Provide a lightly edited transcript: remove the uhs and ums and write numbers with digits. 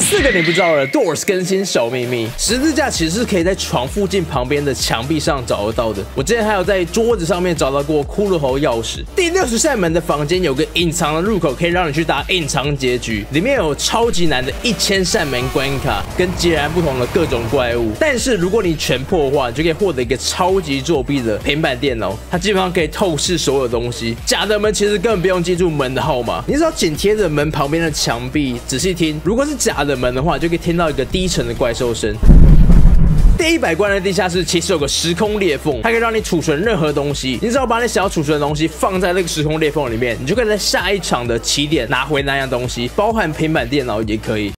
4个你不知道的 Doors 更新小秘密，十字架其实是可以在床附近旁边的墙壁上找得到的。我之前还有在桌子上面找到过骷髅头钥匙。第60扇门的房间有个隐藏的入口，可以让你去打隐藏结局，里面有超级难的1000扇门关卡，跟截然不同的各种怪物。但是如果你全破的话，你就可以获得一个超级作弊的平板电脑，它基本上可以透视所有东西。假的门其实根本不用记住门的号码，你只要紧贴着门旁边的墙壁，仔细听，如果是假的门的话，就可以听到一个低沉的怪兽声。第100关的地下室其实有个时空裂缝，它可以让你储存任何东西。你只要把你想要储存的东西放在那个时空裂缝里面，你就可以在下一场的起点拿回那样东西，包含平板电脑也可以。